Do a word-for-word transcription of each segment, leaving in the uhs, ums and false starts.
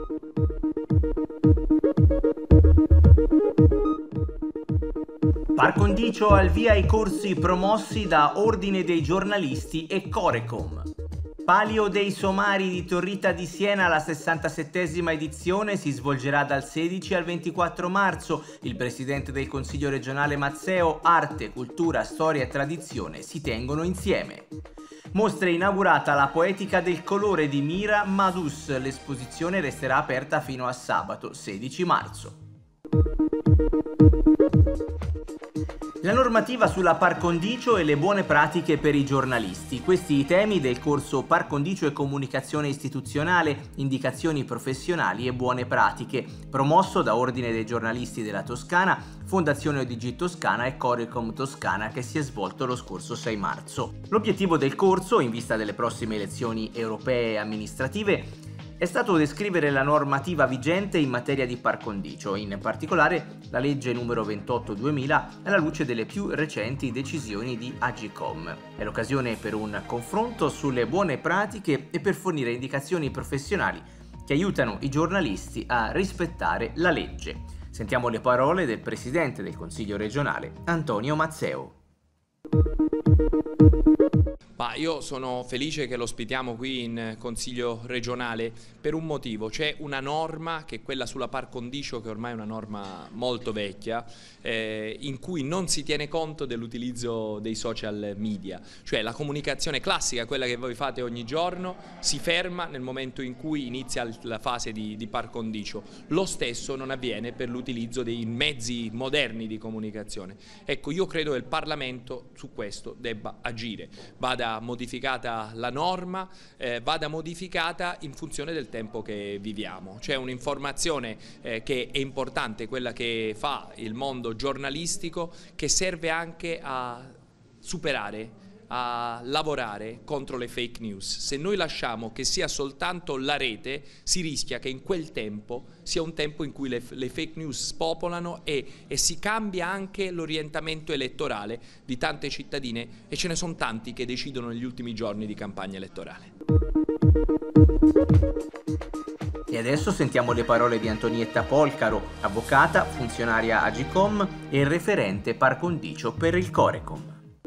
Par condicio al via i corsi promossi da Ordine dei Giornalisti e Corecom. Palio dei Somari di Torrita di Siena, la sessantasettesima edizione si svolgerà dal sedici al ventiquattro marzo. Il presidente del Consiglio regionale Mazzeo, arte, cultura, storia e tradizione si tengono insieme. Mostra inaugurata la Poetica del colore di Mira Madus. L'esposizione resterà aperta fino a sabato sedici marzo. La normativa sulla par condicio e le buone pratiche per i giornalisti. Questi i temi del corso Par condicio e comunicazione istituzionale, indicazioni professionali e buone pratiche, promosso da Ordine dei Giornalisti della Toscana, Fondazione O D G Toscana e Corecom Toscana, che si è svolto lo scorso sei marzo. L'obiettivo del corso, in vista delle prossime elezioni europee e amministrative, è stato descrivere la normativa vigente in materia di par condicio, in particolare la legge numero ventotto duemila, alla luce delle più recenti decisioni di Agcom. È l'occasione per un confronto sulle buone pratiche e per fornire indicazioni professionali che aiutano i giornalisti a rispettare la legge. Sentiamo le parole del presidente del Consiglio regionale, Antonio Mazzeo. Ma io sono felice che lo ospitiamo qui in Consiglio regionale per un motivo: c'è una norma che è quella sulla par condicio, che ormai è una norma molto vecchia, eh, in cui non si tiene conto dell'utilizzo dei social media, cioè la comunicazione classica, quella che voi fate ogni giorno, si ferma nel momento in cui inizia la fase di, di par condicio. Lo stesso non avviene per l'utilizzo dei mezzi moderni di comunicazione. Ecco, io credo che il Parlamento su questo debba agire, vada modificata la norma, eh, vada modificata in funzione del tempo che viviamo. C'è un'informazione eh, che è importante, quella che fa il mondo giornalistico, che serve anche a superare, a lavorare contro le fake news. Se noi lasciamo che sia soltanto la rete, si rischia che in quel tempo sia un tempo in cui le, le fake news spopolano e, e si cambia anche l'orientamento elettorale di tante cittadine, e ce ne sono tanti che decidono negli ultimi giorni di campagna elettorale. E adesso sentiamo le parole di Antonietta Polcaro, avvocata, funzionaria Agcom e referente par condicio per il Corecom.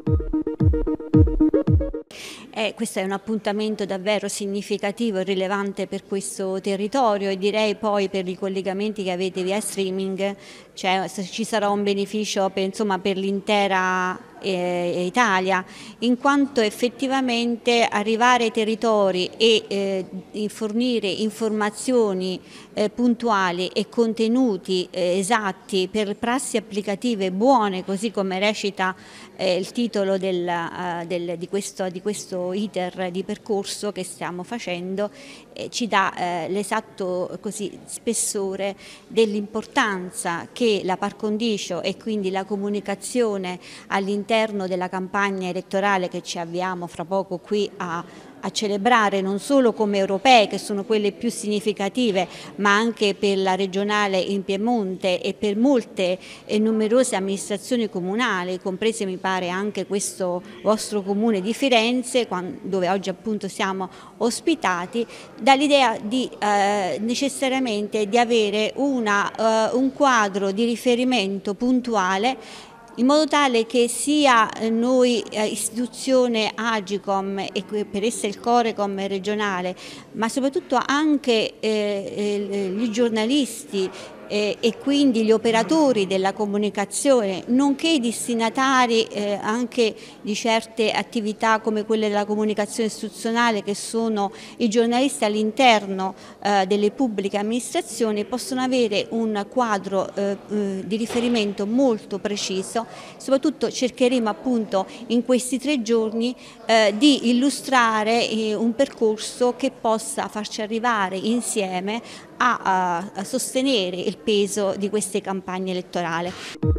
Eh, questo è un appuntamento davvero significativo e rilevante per questo territorio, e direi poi per i collegamenti che avete via streaming, cioè ci sarà un beneficio per, insomma, per l'intera eh, Italia, in quanto effettivamente arrivare ai territori e eh, fornire informazioni eh, puntuali e contenuti eh, esatti per prassi applicative buone, così come recita eh, il titolo del, uh, del, di, questo, di questo iter di percorso che stiamo facendo, eh, ci dà eh, l'esatto così spessore dell'importanza che la par condicio e quindi la comunicazione all'interno della campagna elettorale che ci avviamo fra poco qui a a celebrare, non solo come europee, che sono quelle più significative, ma anche per la regionale in Piemonte e per molte e numerose amministrazioni comunali, comprese mi pare anche questo vostro comune di Firenze, dove oggi appunto siamo ospitati, dall'idea di eh, necessariamente di avere una, uh, un quadro di riferimento puntuale, in modo tale che sia noi eh, istituzione Agcom e per essa il Corecom regionale, ma soprattutto anche eh, i giornalisti eh, e quindi gli operatori della comunicazione, nonché i destinatari eh, anche di certe attività come quelle della comunicazione istituzionale, che sono i giornalisti all'interno eh, delle pubbliche amministrazioni, possono avere un quadro eh, di riferimento molto preciso. Soprattutto cercheremo appunto in questi tre giorni eh, di illustrare eh, un percorso che possa farci arrivare insieme a, a, a sostenere il peso di queste campagne elettorali.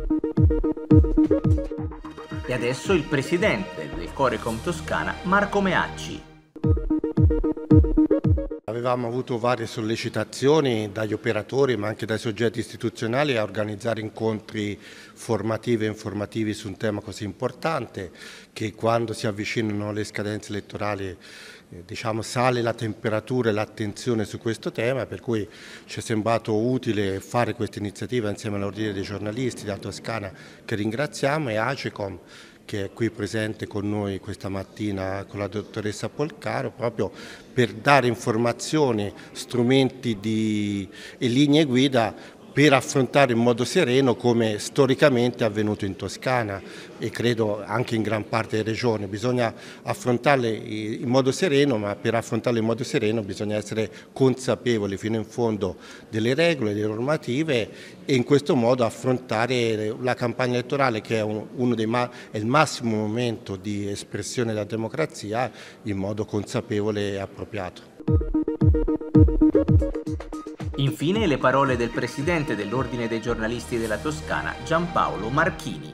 E adesso il presidente del Corecom Toscana, Marco Meacci. Avevamo avuto varie sollecitazioni dagli operatori ma anche dai soggetti istituzionali a organizzare incontri formativi e informativi su un tema così importante, che quando si avvicinano le scadenze elettorali eh, diciamo, sale la temperatura e l'attenzione su questo tema, per cui ci è sembrato utile fare questa iniziativa insieme all'Ordine dei giornalisti della Toscana, che ringraziamo, e Agecom, che è qui presente con noi questa mattina con la dottoressa Polcaro, proprio per dare informazioni, strumenti di, e linee guida per affrontare in modo sereno, come storicamente è avvenuto in Toscana e credo anche in gran parte delle regioni. Bisogna affrontarle in modo sereno, ma per affrontarle in modo sereno bisogna essere consapevoli fino in fondo delle regole, delle normative, e in questo modo affrontare la campagna elettorale, che è, uno dei ma- è il massimo momento di espressione della democrazia, in modo consapevole e appropriato. Infine le parole del presidente dell'Ordine dei giornalisti della Toscana, Giampaolo Marchini.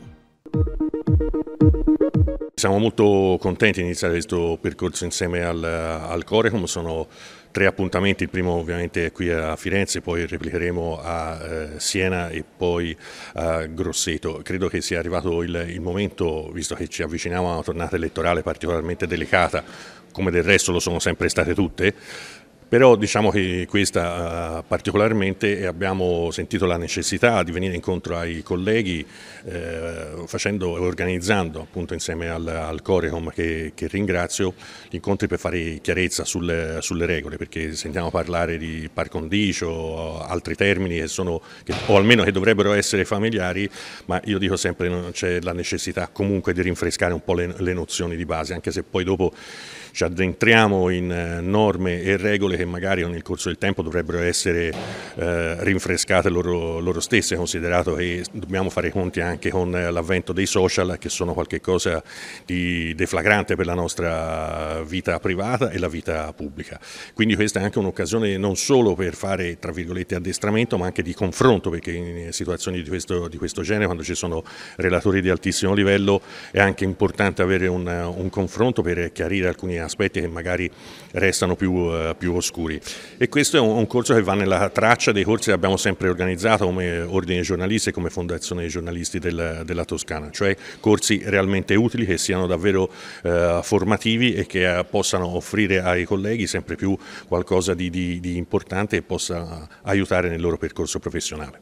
Siamo molto contenti di iniziare questo percorso insieme al, al Corecom. Sono tre appuntamenti, il primo ovviamente è qui a Firenze, poi replicheremo a eh, Siena e poi a Grosseto. Credo che sia arrivato il, il momento, visto che ci avviciniamo a una tornata elettorale particolarmente delicata, come del resto lo sono sempre state tutte, però diciamo che questa uh, particolarmente, e abbiamo sentito la necessità di venire incontro ai colleghi eh, facendo e organizzando appunto insieme al, al Corecom, che, che ringrazio, gli incontri per fare chiarezza sulle, sulle regole, perché sentiamo parlare di par condicio, altri termini che sono, che, o almeno che dovrebbero essere familiari, ma io dico sempre che c'è la necessità comunque di rinfrescare un po' le, le nozioni di base, anche se poi dopo ci addentriamo in norme e regole che magari nel corso del tempo dovrebbero essere eh, rinfrescate loro, loro stesse, considerato che dobbiamo fare conti anche con l'avvento dei social, che sono qualcosa di deflagrante per la nostra vita privata e la vita pubblica. Quindi questa è anche un'occasione non solo per fare, tra virgolette, addestramento, ma anche di confronto, perché in situazioni di questo, di questo genere, quando ci sono relatori di altissimo livello, è anche importante avere un, un confronto per chiarire alcuni aspetti che magari restano più, uh, più oscuri. E questo è un, un corso che va nella traccia dei corsi che abbiamo sempre organizzato come Ordine dei giornalisti e come Fondazione dei giornalisti del, della Toscana, cioè corsi realmente utili, che siano davvero uh, formativi e che uh, possano offrire ai colleghi sempre più qualcosa di, di, di importante e possa aiutare nel loro percorso professionale.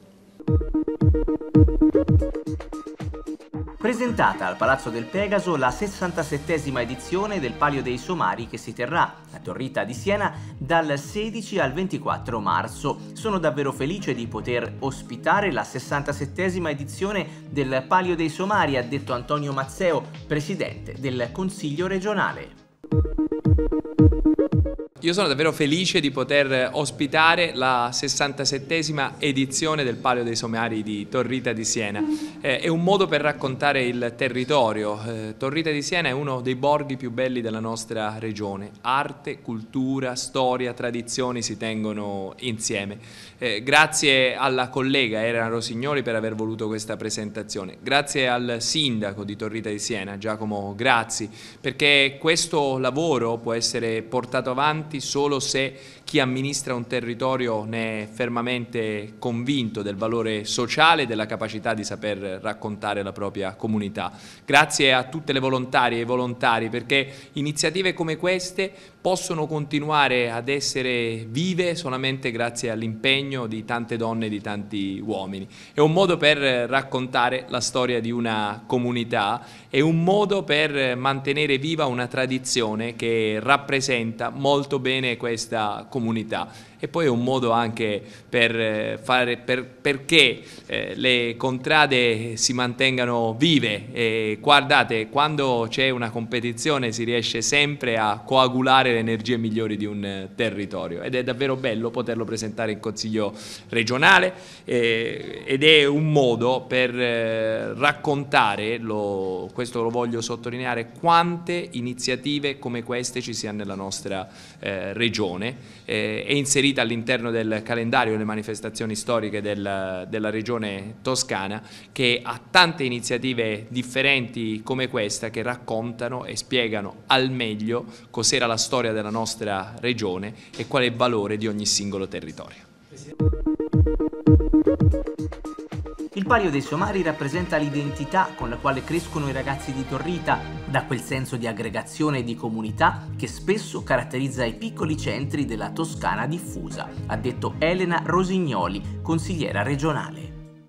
Presentata al Palazzo del Pegaso la sessantasettesima edizione del Palio dei Somari, che si terrà a Torrita di Siena dal sedici al ventiquattro marzo. Sono davvero felice di poter ospitare la sessantasettesima edizione del Palio dei Somari, ha detto Antonio Mazzeo, presidente del Consiglio regionale. Io sono davvero felice di poter ospitare la sessantasettesima edizione del Palio dei Somari di Torrita di Siena. Eh, è un modo per raccontare il territorio. Eh, Torrita di Siena è uno dei borghi più belli della nostra regione. Arte, cultura, storia, tradizioni si tengono insieme. Eh, grazie alla collega Elena Rosignoli per aver voluto questa presentazione. Grazie al sindaco di Torrita di Siena, Giacomo Grazzi, perché questo lavoro può essere portato avanti solo se chi amministra un territorio ne è fermamente convinto del valore sociale e della capacità di saper raccontare la propria comunità. Grazie a tutte le volontarie e i volontari, perché iniziative come queste possono continuare ad essere vive solamente grazie all'impegno di tante donne e di tanti uomini. È un modo per raccontare la storia di una comunità, è un modo per mantenere viva una tradizione che rappresenta molto bene questa comunità. E poi è un modo anche per fare, per, perché eh, le contrade si mantengano vive. E guardate, quando c'è una competizione si riesce sempre a coagulare le energie migliori di un territorio, ed è davvero bello poterlo presentare in Consiglio regionale, eh, ed è un modo per eh, raccontare, lo, questo lo voglio sottolineare, quante iniziative come queste ci siano nella nostra eh, regione. Eh, è inserita all'interno del calendario delle manifestazioni storiche del, della regione toscana, che ha tante iniziative differenti come questa, che raccontano e spiegano al meglio cos'era la storia della nostra regione e qual è il valore di ogni singolo territorio. Il Palio dei Somari rappresenta l'identità con la quale crescono i ragazzi di Torrita, da quel senso di aggregazione e di comunità che spesso caratterizza i piccoli centri della Toscana diffusa, ha detto Elena Rosignoli, consigliera regionale.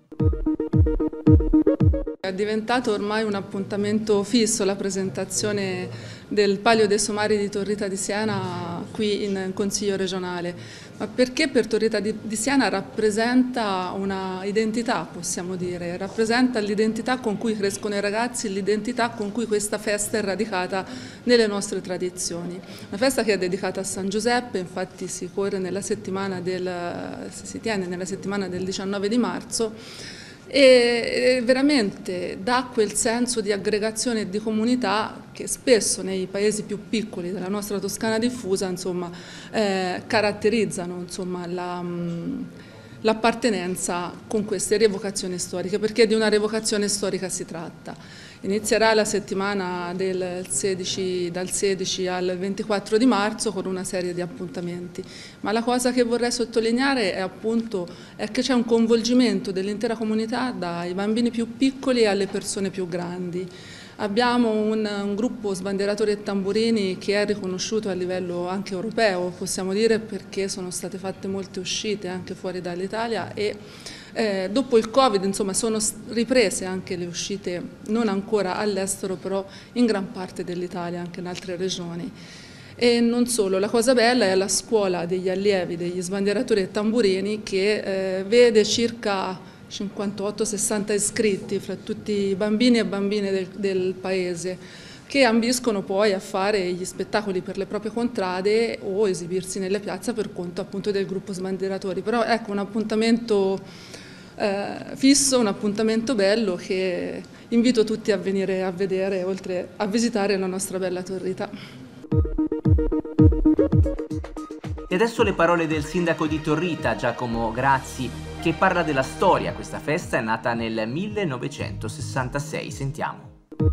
È diventato ormai un appuntamento fisso la presentazione del Palio dei Somari di Torrita di Siena qui in Consiglio regionale, ma perché per Torrita di Siena rappresenta una identità, possiamo dire, rappresenta l'identità con cui crescono i ragazzi, l'identità con cui questa festa è radicata nelle nostre tradizioni. Una festa che è dedicata a San Giuseppe, infatti si corre nella settimana del, si tiene nella settimana del diciannove di marzo, e veramente dà quel senso di aggregazione e di comunità che spesso nei paesi più piccoli della nostra Toscana diffusa insomma, eh, caratterizzano insomma, la, mh, l'appartenenza con queste rievocazioni storiche, perché di una rievocazione storica si tratta. Inizierà la settimana del sedici, dal sedici al ventiquattro di marzo con una serie di appuntamenti, ma la cosa che vorrei sottolineare è appunto è che c'è un coinvolgimento dell'intera comunità, dai bambini più piccoli alle persone più grandi. Abbiamo un, un gruppo sbandieratori e tamburini che è riconosciuto a livello anche europeo, possiamo dire, perché sono state fatte molte uscite anche fuori dall'Italia e eh, dopo il Covid insomma, sono riprese anche le uscite, non ancora all'estero, però in gran parte dell'Italia, anche in altre regioni. E non solo, la cosa bella è la scuola degli allievi, degli sbandieratori e tamburini che eh, vede circa cinquantotto sessanta iscritti fra tutti i bambini e bambine del, del paese che ambiscono poi a fare gli spettacoli per le proprie contrade o esibirsi nelle piazze per conto appunto del gruppo sbandieratori. Però ecco un appuntamento eh, fisso, un appuntamento bello che invito tutti a venire a vedere oltre a visitare la nostra bella Torrita. E adesso le parole del sindaco di Torrita, Giacomo Grazzi, che parla della storia. Questa festa è nata nel millenovecentosessantasei. Sentiamo.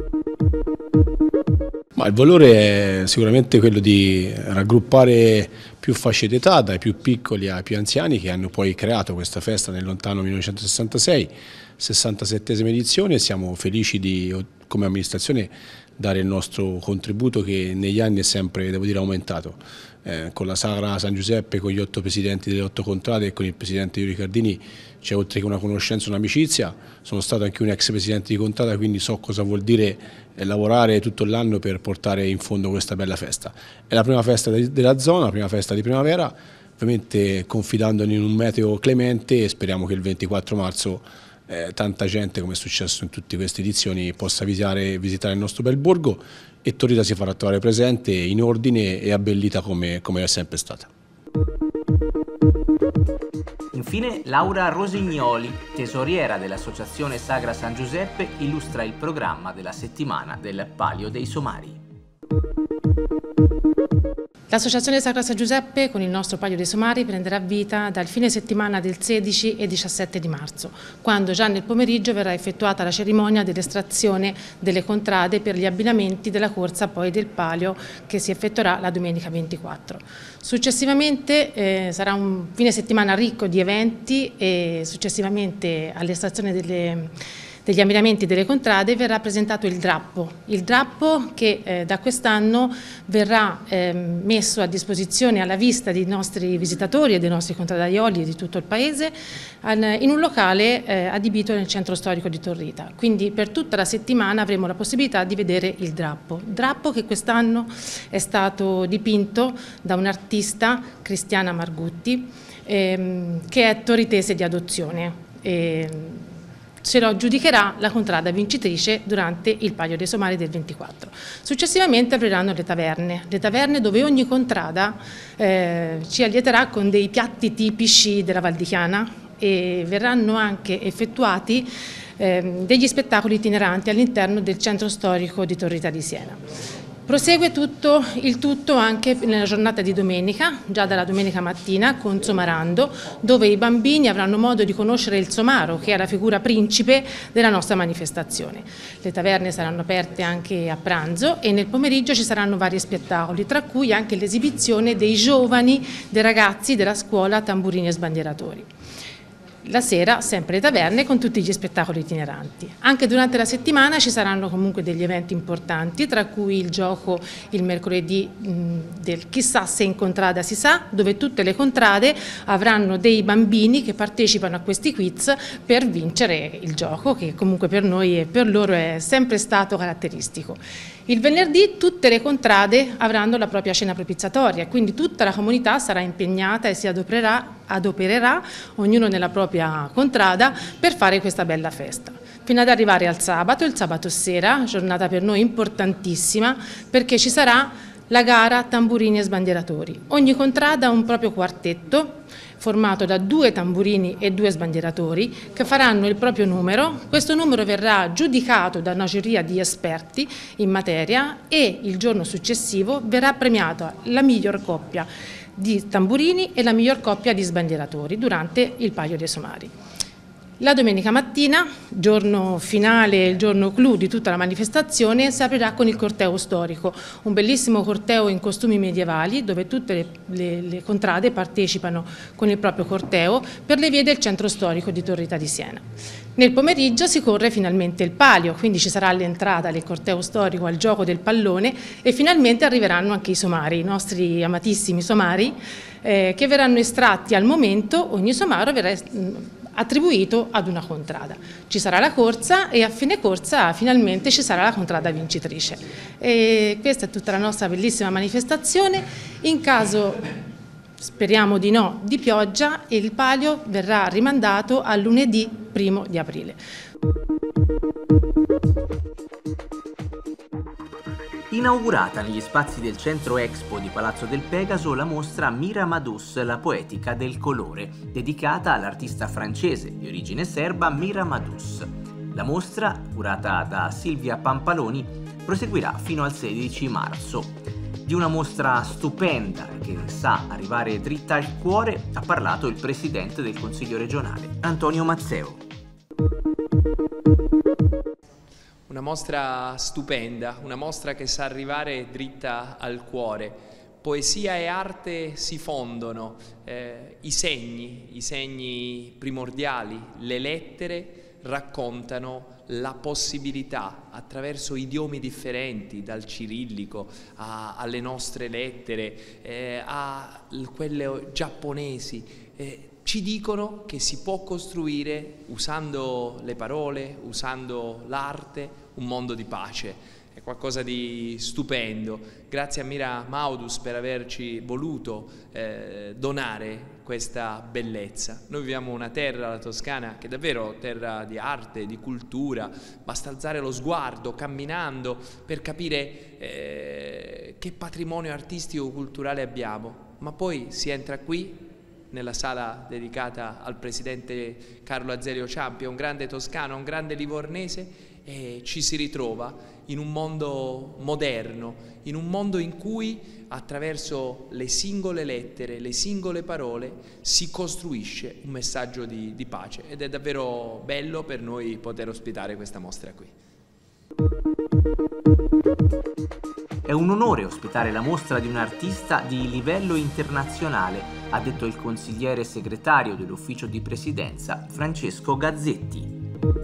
Ma il valore è sicuramente quello di raggruppare più fasce d'età, dai più piccoli ai più anziani, che hanno poi creato questa festa nel lontano millenovecentosessantasei, sessantasettesima edizione, e siamo felici di, come amministrazione, dare il nostro contributo che negli anni è sempre, devo dire, aumentato. Eh, con la Sagra San Giuseppe, con gli otto presidenti delle otto contrade e con il presidente Iuri Cardini c'è oltre che una conoscenza, un'amicizia. Sono stato anche un ex presidente di contrada, quindi so cosa vuol dire eh, lavorare tutto l'anno per portare in fondo questa bella festa. È la prima festa de della zona, la prima festa di primavera, ovviamente confidando in un meteo clemente, e speriamo che il ventiquattro marzo eh, tanta gente, come è successo in tutte queste edizioni, possa visitare, visitare il nostro bel borgo, e Torrita si farà trovare presente, in ordine e abbellita come, come è sempre stata. Infine Laura Rosignoli, tesoriera dell'Associazione Sagra San Giuseppe, illustra il programma della settimana del Palio dei Somari. L'Associazione Sagra San Giuseppe con il nostro Palio dei Somari prenderà vita dal fine settimana del sedici e diciassette di marzo, quando già nel pomeriggio verrà effettuata la cerimonia dell'estrazione delle contrade per gli abbinamenti della corsa poi del Palio, che si effettuerà la domenica ventiquattro. Successivamente eh, sarà un fine settimana ricco di eventi e successivamente all'estrazione delle degli abbinamenti delle contrade verrà presentato il drappo, il drappo che eh, da quest'anno verrà eh, messo a disposizione alla vista dei nostri visitatori e dei nostri contradaioli di tutto il paese al, in un locale eh, adibito nel centro storico di Torrita. Quindi per tutta la settimana avremo la possibilità di vedere il drappo, drappo che quest'anno è stato dipinto da un'artista, Cristiana Margutti, ehm, che è torritese di adozione. E, ce lo giudicherà la contrada vincitrice durante il Palio dei Somari del ventiquattro. Successivamente apriranno le taverne, le taverne dove ogni contrada eh, ci allieterà con dei piatti tipici della Val di Chiana, e verranno anche effettuati eh, degli spettacoli itineranti all'interno del centro storico di Torrita di Siena. Prosegue tutto, il tutto anche nella giornata di domenica, già dalla domenica mattina, con Somarando, dove i bambini avranno modo di conoscere il somaro, che è la figura principe della nostra manifestazione. Le taverne saranno aperte anche a pranzo e nel pomeriggio ci saranno vari spettacoli, tra cui anche l'esibizione dei giovani, dei ragazzi della scuola Tamburini e Sbandieratori. la sera sempre le taverne con tutti gli spettacoli itineranti. Anche durante la settimana ci saranno comunque degli eventi importanti, tra cui il gioco il mercoledì mh, del Chissà se in contrada si sa, dove tutte le contrade avranno dei bambini che partecipano a questi quiz per vincere il gioco, che comunque per noi e per loro è sempre stato caratteristico. Il venerdì tutte le contrade avranno la propria cena propiziatoria, quindi tutta la comunità sarà impegnata e si adopererà, adopererà, ognuno nella propria contrada, per fare questa bella festa. Fino ad arrivare al sabato, il sabato sera, giornata per noi importantissima, perché ci sarà la gara tamburini e sbandieratori. Ogni contrada ha un proprio quartetto, formato da due tamburini e due sbandieratori che faranno il proprio numero. Questo numero verrà giudicato da una giuria di esperti in materia e il giorno successivo verrà premiata la miglior coppia di tamburini e la miglior coppia di sbandieratori durante il Palio dei Somari. La domenica mattina, giorno finale, il giorno clou di tutta la manifestazione, si aprirà con il corteo storico, un bellissimo corteo in costumi medievali dove tutte le, le, le contrade partecipano con il proprio corteo per le vie del centro storico di Torrita di Siena. Nel pomeriggio si corre finalmente il palio, quindi ci sarà l'entrata del corteo storico al gioco del pallone e finalmente arriveranno anche i somari, i nostri amatissimi somari, eh, che verranno estratti al momento. Ogni somaro verrà attribuito ad una contrada. Ci sarà la corsa e a fine corsa finalmente ci sarà la contrada vincitrice. E questa è tutta la nostra bellissima manifestazione. In caso, speriamo di no, di pioggia, il palio verrà rimandato a lunedì primo di aprile. Inaugurata negli spazi del Centro Expo di Palazzo del Pegaso la mostra Miramadus, la poetica del colore, dedicata all'artista francese di origine serba Miramadus. La mostra, curata da Silvia Pampaloni, proseguirà fino al sedici marzo. Di una mostra stupenda che sa arrivare dritta al cuore ha parlato il presidente del Consiglio regionale, Antonio Mazzeo. Una mostra stupenda, una mostra che sa arrivare dritta al cuore. Poesia e arte si fondono, eh, i segni, i segni primordiali, le lettere raccontano la possibilità, attraverso idiomi differenti, dal cirillico a, alle nostre lettere, eh, a quelle giapponesi, eh, ci dicono che si può costruire, usando le parole, usando l'arte, un mondo di pace. È qualcosa di stupendo. Grazie a Miramadus per averci voluto eh, donare questa bellezza. Noi viviamo una terra, la Toscana, che è davvero terra di arte, di cultura. Basta alzare lo sguardo camminando per capire eh, che patrimonio artistico-culturale abbiamo. Ma poi si entra qui, nella sala dedicata al presidente Carlo Azeglio Ciampi, un grande toscano, un grande livornese, e ci si ritrova in un mondo moderno, in un mondo in cui attraverso le singole lettere, le singole parole si costruisce un messaggio di, di pace, ed è davvero bello per noi poter ospitare questa mostra qui. È un onore ospitare la mostra di un artista di livello internazionale, ha detto il consigliere segretario dell'ufficio di presidenza Francesco Gazzetti.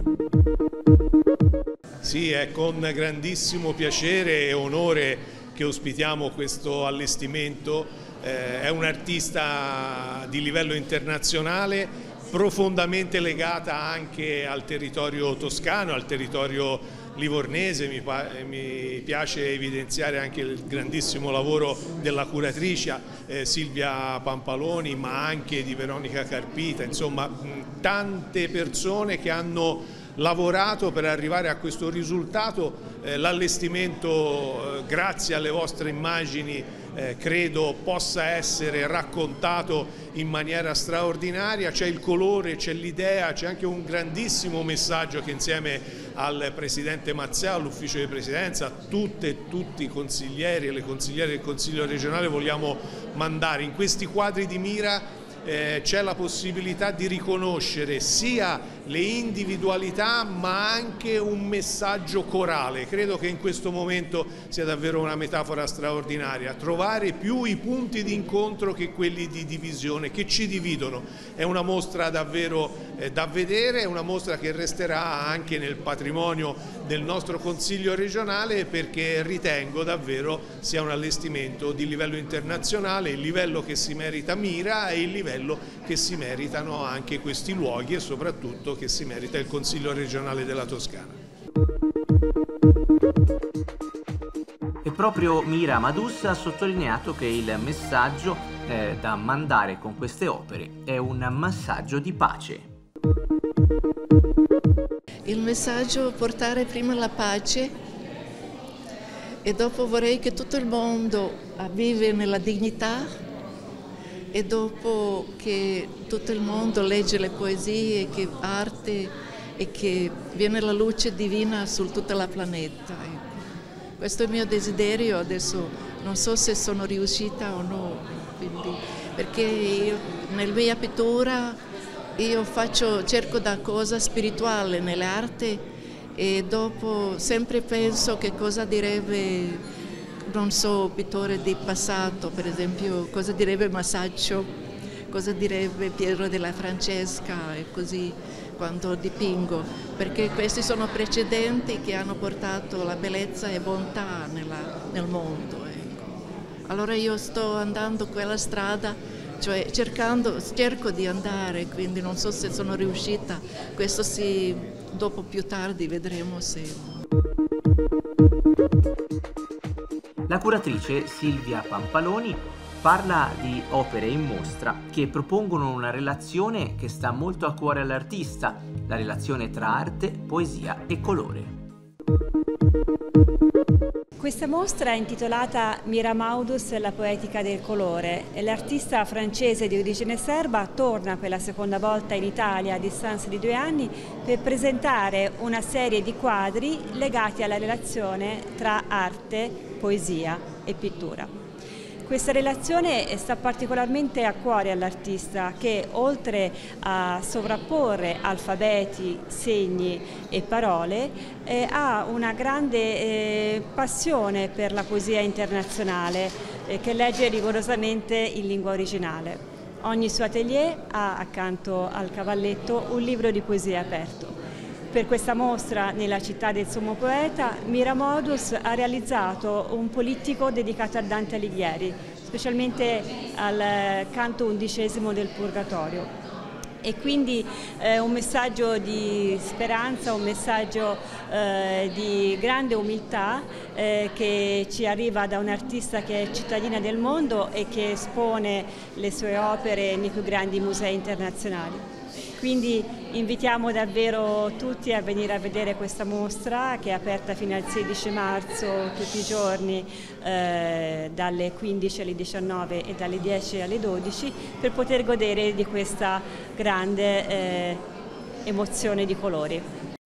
Sì, è con grandissimo piacere e onore che ospitiamo questo allestimento. Eh, è un artista di livello internazionale, profondamente legata anche al territorio toscano, al territorio livornese. Mi, mi piace evidenziare anche il grandissimo lavoro della curatrice eh, Silvia Pampaloni, ma anche di Veronica Carpita, insomma tante persone che hanno lavorato per arrivare a questo risultato. Eh, l'allestimento, eh, grazie alle vostre immagini, eh, credo possa essere raccontato in maniera straordinaria. C'è il colore, c'è l'idea, c'è anche un grandissimo messaggio che insieme al Presidente Mazzeo, all'Ufficio di Presidenza, a tutte e tutti i consiglieri e le consigliere del Consiglio regionale vogliamo mandare. In questi quadri di Mira eh, c'è la possibilità di riconoscere sia le individualità ma anche un messaggio corale. Credo che in questo momento sia davvero una metafora straordinaria, trovare più i punti di incontro che quelli di divisione, che ci dividono. È una mostra davvero eh, da vedere, è una mostra che resterà anche nel patrimonio del nostro Consiglio regionale, perché ritengo davvero sia un allestimento di livello internazionale, il livello che si merita Mira e il livello che si meritano anche questi luoghi e soprattutto che si merita il Consiglio regionale della Toscana. E proprio Mira Amadous ha sottolineato che il messaggio eh, da mandare con queste opere è un messaggio di pace. Il messaggio è portare prima la pace e dopo vorrei che tutto il mondo vive nella dignità e dopo che tutto il mondo legge le poesie, che arte e che viene la luce divina su tutta la pianeta. Questo è il mio desiderio, adesso non so se sono riuscita o no, quindi, perché io, nella mia pittura io faccio, cerco da cosa spirituale nell'arte e dopo sempre penso che cosa direbbe, non so, pittore di passato, per esempio, cosa direbbe Masaccio, cosa direbbe Piero della Francesca e così quando dipingo, perché questi sono precedenti che hanno portato la bellezza e bontà nella, nel mondo. Ecco. Allora io sto andando quella strada, cioè cercando, cerco di andare, quindi non so se sono riuscita, questo sì, dopo più tardi vedremo se... La curatrice Silvia Pampaloni parla di opere in mostra che propongono una relazione che sta molto a cuore all'artista, la relazione tra arte, poesia e colore. Questa mostra è intitolata Mira Amadous, la poetica del colore. L'artista francese di origine serba torna per la seconda volta in Italia a distanza di due anni per presentare una serie di quadri legati alla relazione tra arte, poesia e pittura. Questa relazione sta particolarmente a cuore all'artista che, oltre a sovrapporre alfabeti, segni e parole, eh, ha una grande eh, passione per la poesia internazionale eh, che legge rigorosamente in lingua originale. Ogni suo atelier ha accanto al cavalletto un libro di poesia aperto. Per questa mostra nella città del sommo poeta, Mira Amadous ha realizzato un polittico dedicato a Dante Alighieri, specialmente al canto undicesimo del Purgatorio. E quindi eh, un messaggio di speranza, un messaggio eh, di grande umiltà eh, che ci arriva da un'artista che è cittadina del mondo e che espone le sue opere nei più grandi musei internazionali. Quindi invitiamo davvero tutti a venire a vedere questa mostra che è aperta fino al sedici marzo tutti i giorni eh, dalle quindici alle diciannove e dalle dieci alle dodici per poter godere di questa grande eh, emozione di colori.